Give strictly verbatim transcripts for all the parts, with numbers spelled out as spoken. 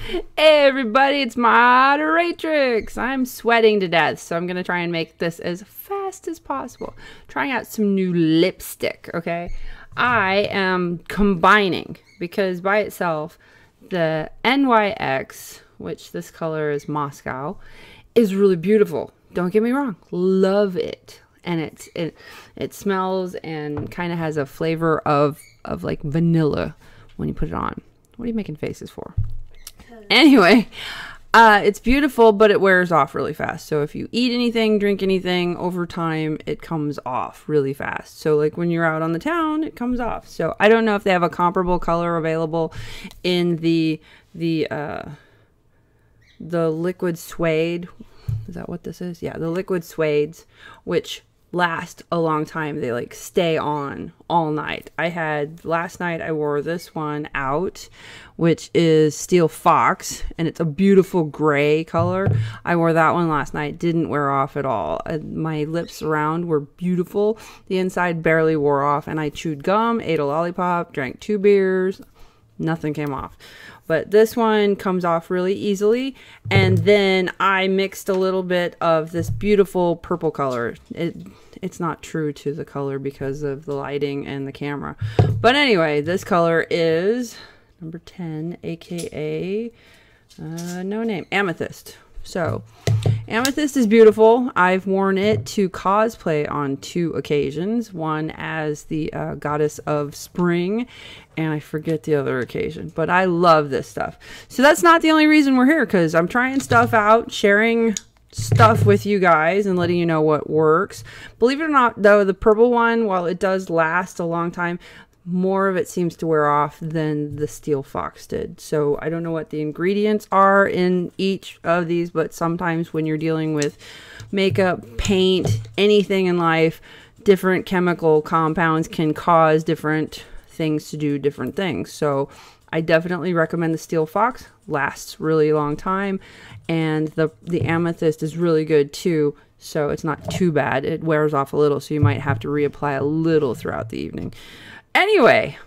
Hey everybody, it's Moderatrix. I'm sweating to death, so I'm going to try and make this as fast as possible. Trying out some new lipstick, okay? I am combining, because by itself, the N Y X, which this color is Moscow, is really beautiful. Don't get me wrong, love it. And it's, it, it smells and kind of has a flavor of, of like vanilla when you put it on. What are you making faces for? Anyway, uh, it's beautiful, but it wears off really fast. So if you eat anything, drink anything, over time, it comes off really fast. So like when you're out on the town, it comes off. So I don't know if they have a comparable color available in the, the, uh, the liquid suede. Is that what this is? Yeah, the liquid suedes, which last a long time. They like stay on all night. I had last night I wore this one out, which is Steel Fox, and it's a beautiful gray color. I wore that one last night, didn't wear off at all. Uh, my lips around were beautiful. The inside barely wore off, and I chewed gum, ate a lollipop, drank two beers. Nothing came off. But this one comes off really easily. And then I mixed a little bit of this beautiful purple color. It, it's not true to the color because of the lighting and the camera. But anyway, this color is number ten, aka uh, no name, Amethyst. So Amethyst is beautiful. I've worn it to cosplay on two occasions. One as the uh, goddess of spring, and I forget the other occasion. But I love this stuff. So that's not the only reason we're here, because I'm trying stuff out, sharing stuff with you guys and letting you know what works. Believe it or not, though, the purple one, while it does last a long time, more of it seems to wear off than the Steel Fox did. So I don't know what the ingredients are in each of these, but sometimes when you're dealing with makeup, paint, anything in life, different chemical compounds can cause different things to do different things. So I definitely recommend the Steel Fox. Lasts really long time, and the the Amethyst is really good too. So it's not too bad. It wears off a little, so you might have to reapply a little throughout the evening. Anyway,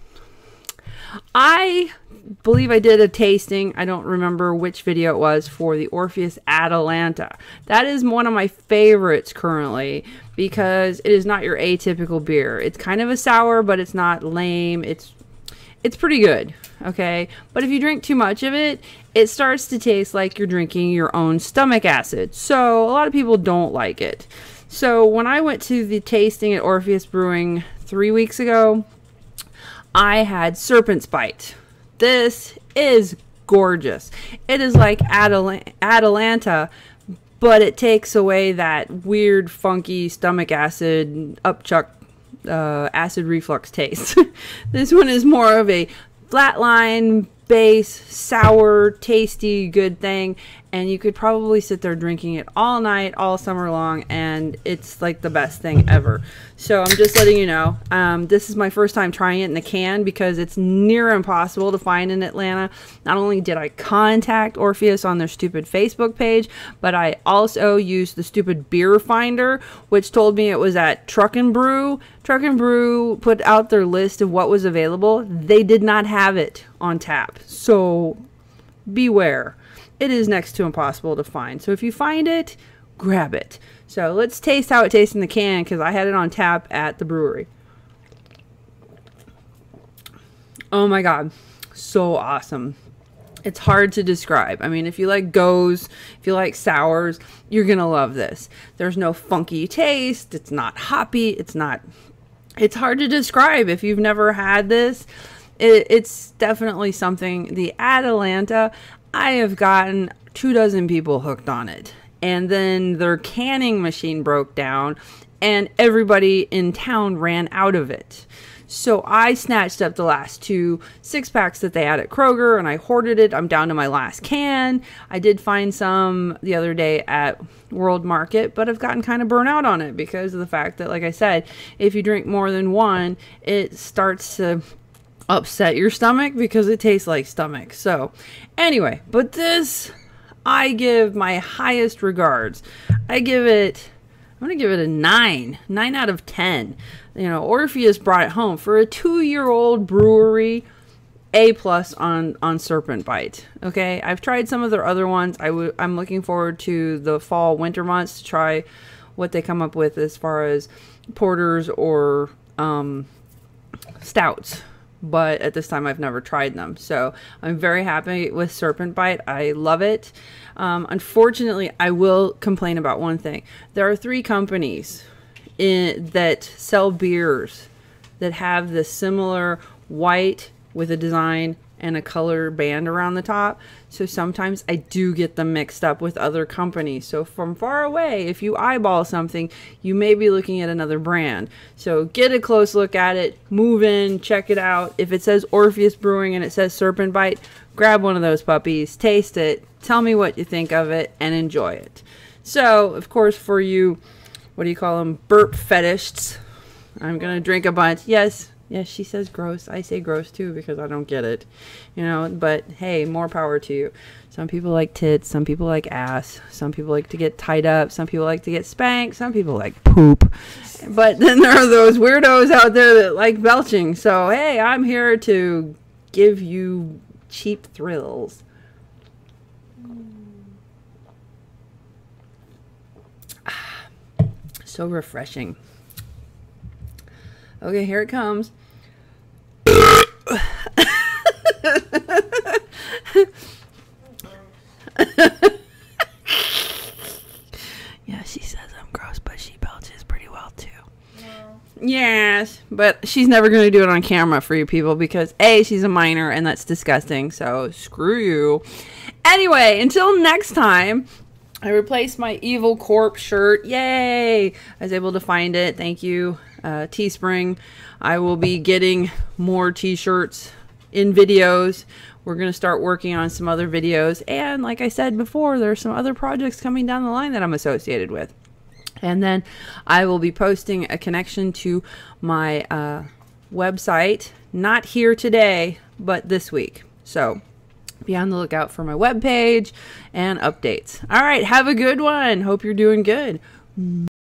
I believe I did a tasting. I don't remember which video it was for the Orpheus Atalanta. That is one of my favorites currently because it is not your atypical beer. It's kind of a sour, but it's not lame. It's it's pretty good, okay? But if you drink too much of it, it starts to taste like you're drinking your own stomach acid. So a lot of people don't like it. So when I went to the tasting at Orpheus Brewing three weeks ago, I had Serpent Bite. This is gorgeous. It is like Atal Atalanta, but it takes away that weird, funky stomach acid, upchuck, uh, acid reflux taste. This one is more of a flatline base, sour, tasty, good thing, and you could probably sit there drinking it all night, all summer long, and it's like the best thing ever. So I'm just letting you know, um, this is my first time trying it in the can because it's near impossible to find in Atlanta. Not only did I contact Orpheus on their stupid Facebook page, but I also used the stupid beer finder, which told me it was at Truck and Brew. Truck and Brew put out their list of what was available. They did not have it on tap. So beware. It is next to impossible to find. So if you find it, grab it. So let's taste how it tastes in the can because I had it on tap at the brewery. Oh my God. So awesome. It's hard to describe. I mean, if you like goes, if you like sours, you're going to love this. There's no funky taste. It's not hoppy. It's not, it's hard to describe if you've never had this. It, it's definitely something. The Atalanta, I have gotten two dozen people hooked on it. And then their canning machine broke down and everybody in town ran out of it. So I snatched up the last two six packs that they had at Kroger and I hoarded it. I'm down to my last can. I did find some the other day at World Market, but I've gotten kind of burnt out on it because of the fact that, like I said, if you drink more than one, it starts to upset your stomach because it tastes like stomach. So anyway, but this, I give my highest regards. I give it, I'm going to give it a nine. nine out of ten. You know, Orpheus brought it home. For a two-year-old brewery, A plus on on Serpent Bite. Okay, I've tried some of their other ones. I w I'm looking forward to the fall winter months to try what they come up with as far as porters or um, stouts. But at this time I've never tried them, so I'm very happy with Serpent Bite. I love it. Um, unfortunately, I will complain about one thing. There are three companies in, that sell beers that have this similar white with a design and a color band around the top. So sometimes I do get them mixed up with other companies. So from far away, if you eyeball something, you may be looking at another brand. So get a close look at it, move in, check it out. If it says Orpheus Brewing and it says Serpent Bite, grab one of those puppies, taste it, tell me what you think of it, and enjoy it. So, of course, for you, what do you call them, burp fetishists, I'm gonna drink a bunch. Yes. Yes, she says gross. I say gross too because I don't get it. You know, but hey, more power to you. Some people like tits. Some people like ass. Some people like to get tied up. Some people like to get spanked. Some people like poop. But then there are those weirdos out there that like belching. So, hey, I'm here to give you cheap thrills. Ah, so refreshing. Okay, here it comes. Yeah, she says I'm gross, but she belches pretty well too. Yeah. Yes, but she's never going to do it on camera for you people because A, she's a minor and that's disgusting, so screw you. Anyway, until next time, I replaced my evil Corp shirt. Yay! I was able to find it. Thank you, uh, Teespring. I will be getting more t-shirts in videos. We're going to start working on some other videos. And like I said before, there's some other projects coming down the line that I'm associated with. And then I will be posting a connection to my uh, website. Not here today, but this week. So be on the lookout for my webpage and updates. All right, have a good one. Hope you're doing good.